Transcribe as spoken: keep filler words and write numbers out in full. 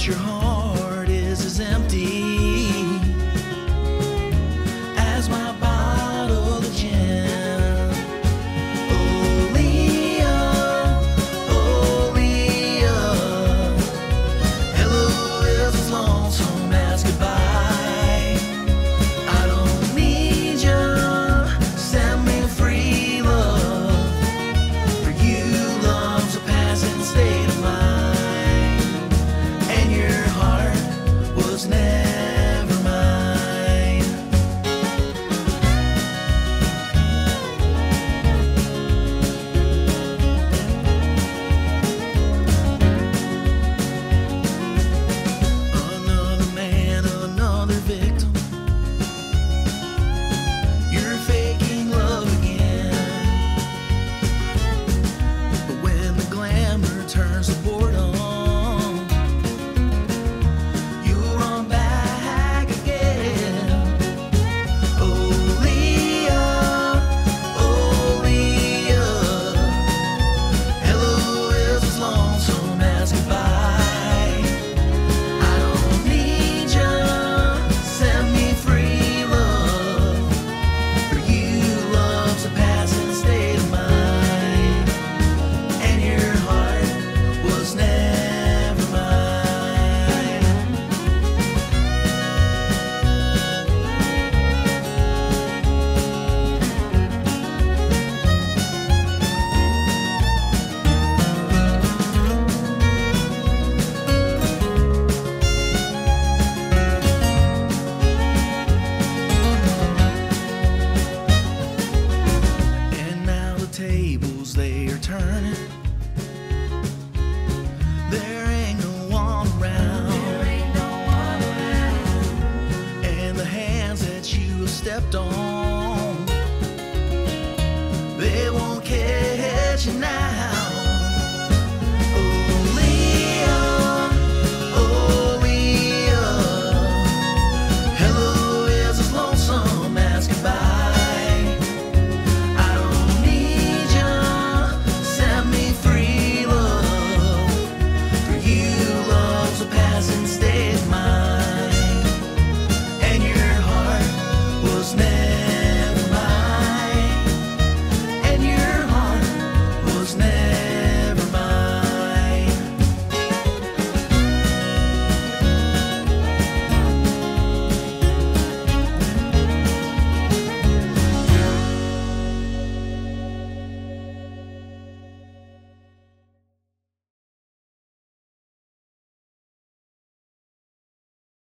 but your heart is as empty as my bottle of gin. Oh, Leah, oh, Leah, hello is as lonesome as goodbye. I don't need you, send me free love, for you love's a passing state of mind, and your heart was never mine. Another man, another victim. You're faking love again. But when the glamour turns to boredom, you run back again. Oh, Leah, oh, Leah, hello is as lonesome as goodbye. I don't need you, send me free love, for you love's a passing state of mind, and your heart was never mine. And now the tables they are turning. There ain't no one around. And the hands that you have stepped on